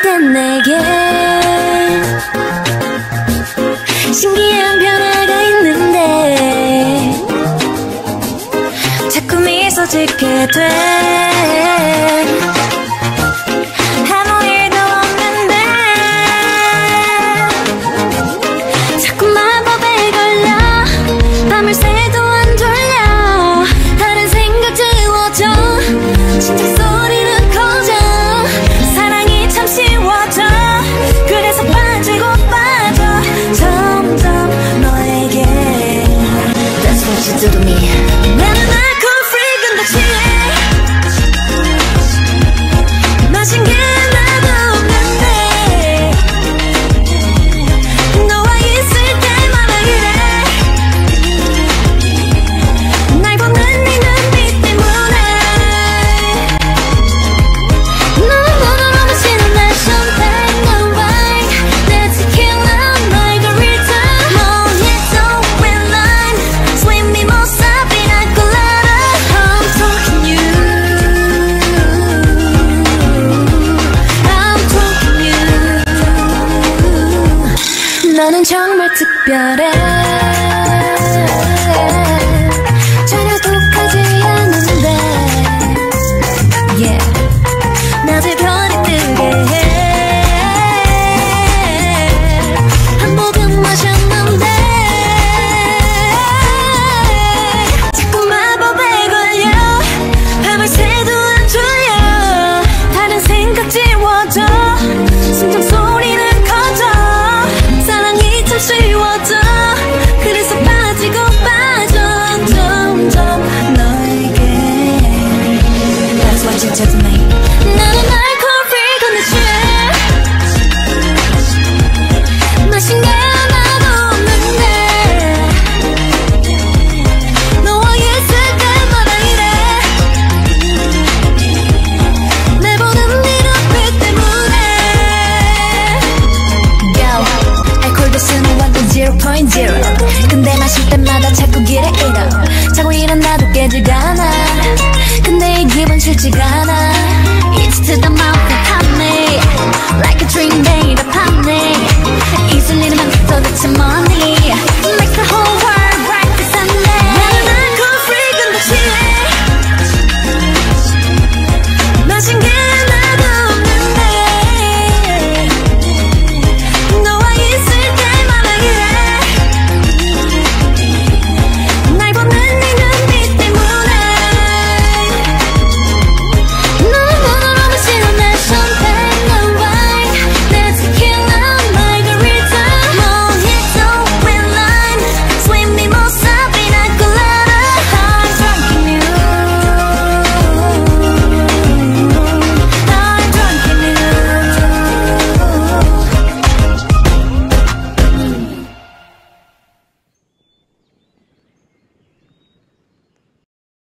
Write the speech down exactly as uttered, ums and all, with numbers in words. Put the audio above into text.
땐 내게 신기한 변화가 있는데 자꾸 미소 짓게 돼. 아무 일도 없는데 자꾸 마법에 걸려 밤을 새도 안 졸려. 다른 생각 지워져 진짜 소리는 커져. 사랑이 참 쉬워져. 그래서 빠지고 빠져 점점 너에게. That's what you do to me. 나는 alcohol-free 근데 취해. 마신 게 나도 없는데 너와 있을 때마다 이래. 날 보는 네 눈빛 때문에 너무너무 마시는 날 champagne no wine 내 tequila margarita mojito red line swim me mosa pina colada. I'm talking you I'm talking you. 너는 정말 특별해.